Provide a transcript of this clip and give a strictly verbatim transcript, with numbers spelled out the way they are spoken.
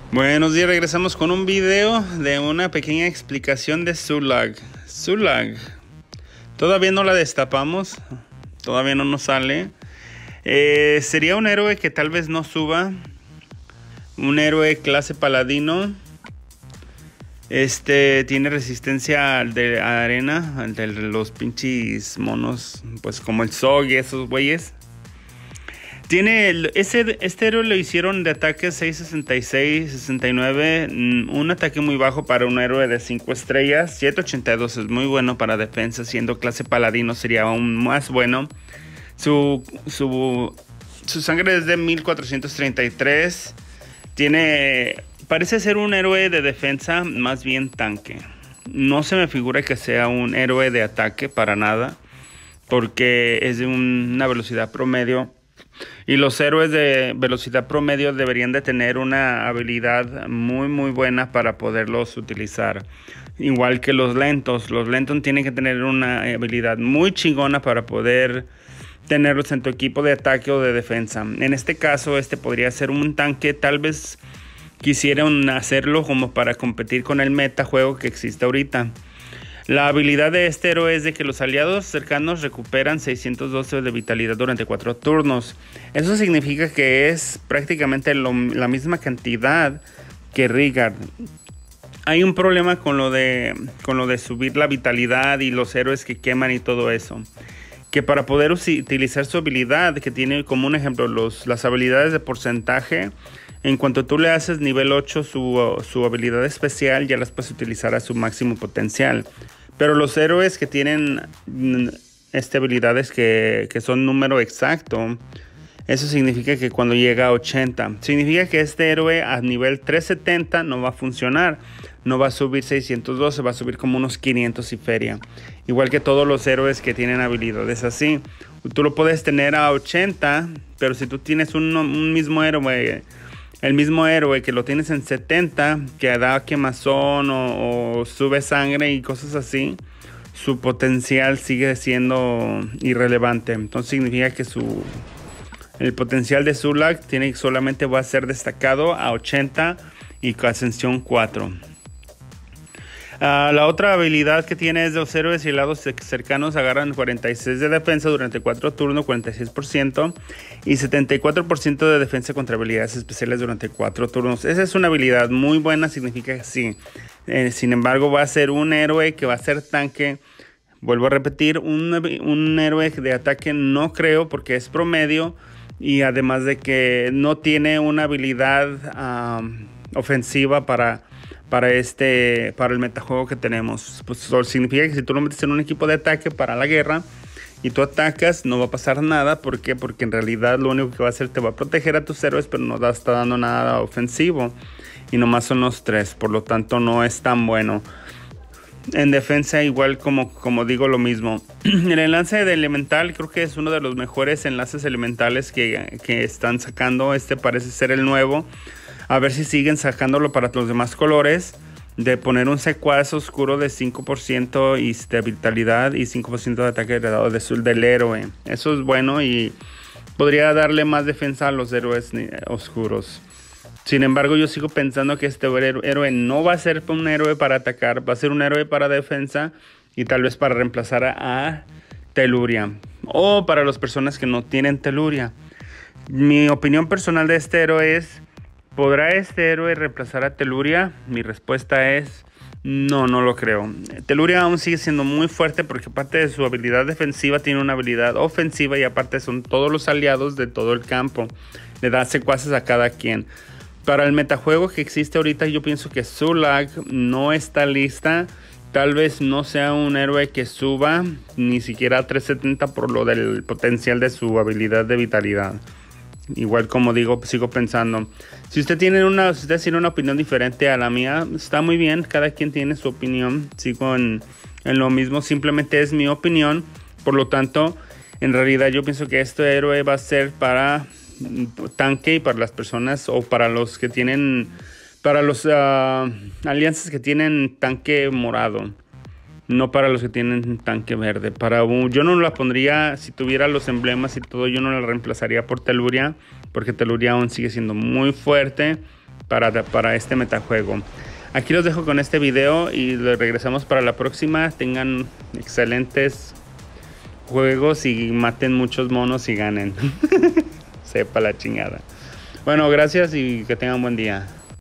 Buenos días, regresamos con un video de una pequeña explicación de Zulaga. Zulaga. Todavía no la destapamos, todavía no nos sale. Eh, sería un héroe que tal vez no suba. Un héroe clase paladino. Este tiene resistencia al de arena, al de los pinches monos, pues como el Zog y esos güeyes. Tiene el, ese, este héroe lo hicieron de ataque seis sesenta y seis, sesenta y nueve, un ataque muy bajo para un héroe de cinco estrellas. siete ochenta y dos es muy bueno para defensa, siendo clase paladino sería aún más bueno. Su, su, su sangre es de mil cuatrocientos treinta y tres. Tiene, parece ser un héroe de defensa, más bien tanque. No se me figura que sea un héroe de ataque para nada, porque es de un, una velocidad promedio. Y los héroes de velocidad promedio deberían de tener una habilidad muy muy buena para poderlos utilizar. Igual que los lentos. Los lentos tienen que tener una habilidad muy chingona para poder tenerlos en tu equipo de ataque o de defensa. En este caso, este podría ser un tanque. Tal vez quisieran hacerlo como para competir con el metajuego que existe ahorita. La habilidad de este héroe es de que los aliados cercanos recuperan seiscientos doce de vitalidad durante cuatro turnos. Eso significa que es prácticamente lo, la misma cantidad que Rigard. Hay un problema con lo, de, con lo de subir la vitalidad y los héroes que queman y todo eso. Que para poder utilizar su habilidad, que tiene como un ejemplo los, las habilidades de porcentaje, en cuanto tú le haces nivel ocho su, su habilidad especial, ya las puedes utilizar a su máximo potencial. Pero los héroes que tienen este, habilidades que, que son número exacto, eso significa que cuando llega a ochenta, significa que este héroe a nivel trescientos setenta no va a funcionar. No va a subir seiscientos doce, va a subir como unos quinientos y feria. Igual que todos los héroes que tienen habilidades así. Tú lo puedes tener a ochenta, pero si tú tienes un, un mismo héroe... El mismo héroe que lo tienes en setenta, que da quemazón o, o sube sangre y cosas así, su potencial sigue siendo irrelevante. Entonces significa que su el potencial de Zulaga tiene, solamente va a ser destacado a ochenta y con ascensión cuatro. Uh, la otra habilidad que tiene es de los héroes y lados cercanos agarran cuarenta y seis de defensa durante cuatro turnos, cuarenta y seis por ciento, y setenta y cuatro por ciento de defensa contra habilidades especiales durante cuatro turnos. Esa es una habilidad muy buena, significa que sí. Eh, sin embargo, va a ser un héroe que va a ser tanque. Vuelvo a repetir, un, un héroe de ataque no creo, porque es promedio, y además de que no tiene una habilidad um, ofensiva para... para este para el metajuego que tenemos. Pues eso significa que si tú lo metes en un equipo de ataque para la guerra y tú atacas, no va a pasar nada. ¿Por qué? Porque en realidad lo único que va a hacer te va a proteger a tus héroes, pero no está dando nada ofensivo, y nomás son los tres, por lo tanto no es tan bueno. En defensa igual, como, como digo, lo mismo. El enlace de elemental creo que es uno de los mejores enlaces elementales que, que están sacando. Este parece ser el nuevo. A ver si siguen sacándolo para los demás colores. De poner un secuaz oscuro de cinco por ciento y de vitalidad y cinco por ciento de ataque heredado de azul del héroe. Eso es bueno y podría darle más defensa a los héroes oscuros. Sin embargo, yo sigo pensando que este héroe no va a ser un héroe para atacar. Va a ser un héroe para defensa y tal vez para reemplazar a Teluria. O para las personas que no tienen Teluria. Mi opinión personal de este héroe es... ¿podrá este héroe reemplazar a Teluria? Mi respuesta es no, no lo creo. Teluria aún sigue siendo muy fuerte porque aparte de su habilidad defensiva tiene una habilidad ofensiva y aparte son todos los aliados de todo el campo. Le da secuaces a cada quien. Para el metajuego que existe ahorita yo pienso que Zulaga no está lista. Tal vez no sea un héroe que suba ni siquiera a trescientos setenta por lo del potencial de su habilidad de vitalidad. Igual como digo, sigo pensando. Si usted tiene una, si usted tiene una opinión diferente a la mía, está muy bien. Cada quien tiene su opinión. Sigo en, en lo mismo. Simplemente es mi opinión. Por lo tanto, en realidad yo pienso que este héroe va a ser para tanque y para las personas o para los que tienen, para los uh, alianzas que tienen tanque morado. No para los que tienen tanque verde. Para un, yo no la pondría, si tuviera los emblemas y todo, yo no la reemplazaría por Teluria, porque Teluria aún sigue siendo muy fuerte. para, para este metajuego. Aquí los dejo con este video y regresamos para la próxima. Tengan excelentes juegos y maten muchos monos y ganen. Sepa la chingada. Bueno, gracias y que tengan buen día.